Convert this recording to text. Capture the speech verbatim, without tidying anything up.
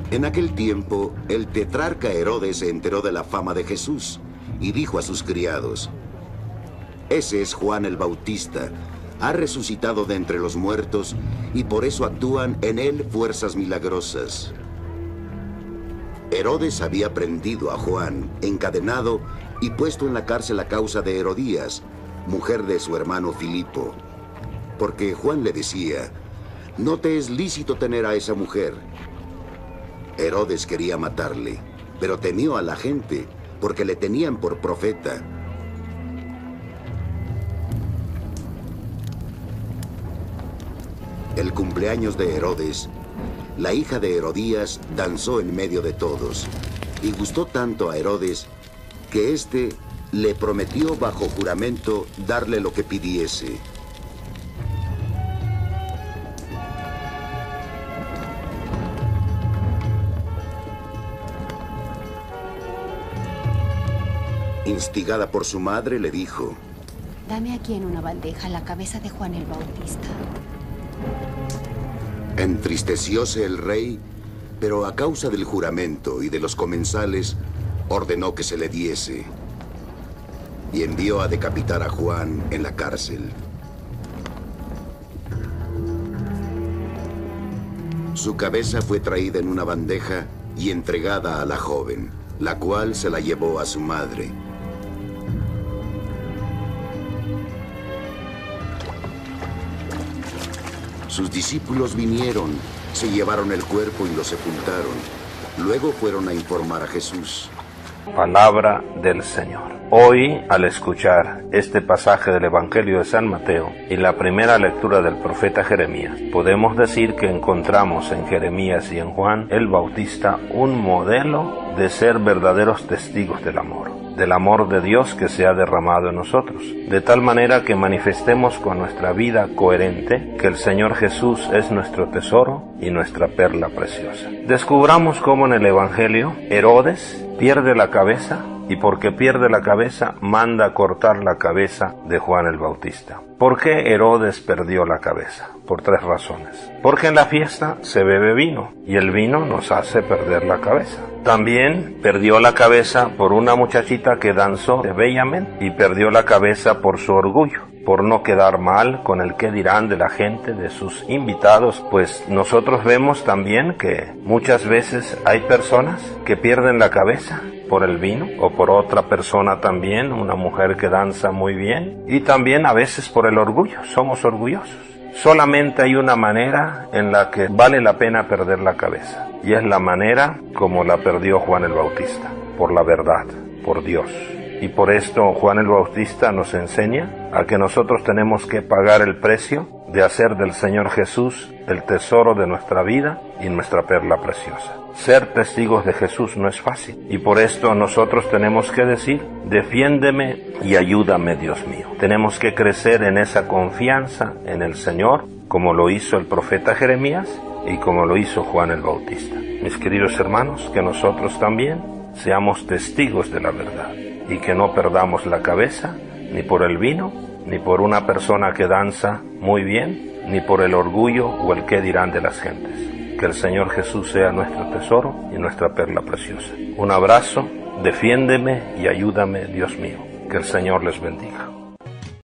En aquel tiempo, el tetrarca Herodes se enteró de la fama de Jesús y dijo a sus criados: «Ese es Juan el Bautista, ha resucitado de entre los muertos y por eso actúan en él fuerzas milagrosas». Herodes había prendido a Juan, encadenado y puesto en la cárcel a causa de Herodías, mujer de su hermano Filipo, porque Juan le decía: «No te es lícito tener a esa mujer». Herodes quería matarle, pero temió a la gente, porque le tenían por profeta. El cumpleaños de Herodes, la hija de Herodías danzó en medio de todos, y gustó tanto a Herodes que éste le prometió bajo juramento darle lo que pidiese. Instigada por su madre, le dijo: «Dame aquí en una bandeja la cabeza de Juan el Bautista». Entristecióse el rey, pero a causa del juramento y de los comensales, ordenó que se le diese, y envió a decapitar a Juan en la cárcel. Su cabeza fue traída en una bandeja y entregada a la joven, la cual se la llevó a su madre. Sus discípulos vinieron, se llevaron el cuerpo y lo sepultaron. Luego fueron a informar a Jesús. Palabra del Señor. Hoy, al escuchar este pasaje del Evangelio de San Mateo y la primera lectura del profeta Jeremías, podemos decir que encontramos en Jeremías y en Juan el Bautista un modelo de ser verdaderos testigos del amor, del amor de Dios que se ha derramado en nosotros, de tal manera que manifestemos con nuestra vida coherente que el Señor Jesús es nuestro tesoro y nuestra perla preciosa. Descubramos cómo en el Evangelio Herodes pierde la cabeza, y porque pierde la cabeza, manda a cortar la cabeza de Juan el Bautista. ¿Por qué Herodes perdió la cabeza? Por tres razones. Porque en la fiesta se bebe vino, y el vino nos hace perder la cabeza. También perdió la cabeza por una muchachita que danzó bellamente, y perdió la cabeza por su orgullo, por no quedar mal con el qué dirán de la gente, de sus invitados, pues nosotros vemos también que muchas veces hay personas que pierden la cabeza por el vino, o por otra persona también, una mujer que danza muy bien, y también a veces por el orgullo. Somos orgullosos. Solamente hay una manera en la que vale la pena perder la cabeza, y es la manera como la perdió Juan el Bautista, por la verdad, por Dios. Y por esto Juan el Bautista nos enseña a que nosotros tenemos que pagar el precio de hacer del Señor Jesús el tesoro de nuestra vida y nuestra perla preciosa. Ser testigos de Jesús no es fácil, y por esto nosotros tenemos que decir: defiéndeme y ayúdame, Dios mío. Tenemos que crecer en esa confianza en el Señor, como lo hizo el profeta Jeremías y como lo hizo Juan el Bautista. Mis queridos hermanos, que nosotros también seamos testigos de la verdad, y que no perdamos la cabeza, ni por el vino, ni por una persona que danza muy bien, ni por el orgullo o el qué dirán de las gentes. Que el Señor Jesús sea nuestro tesoro y nuestra perla preciosa. Un abrazo, defiéndeme y ayúdame, Dios mío. Que el Señor les bendiga.